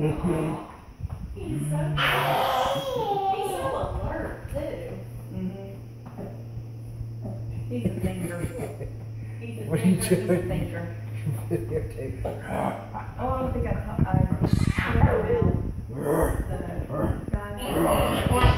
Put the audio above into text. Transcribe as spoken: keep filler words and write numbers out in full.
He's so he's so alert too. Mm-hmm. He's a thinker. He's a What are you thinker. He's a doing? thinker. Videotape. Oh, I don't think I, I, I, I don't know. The guy.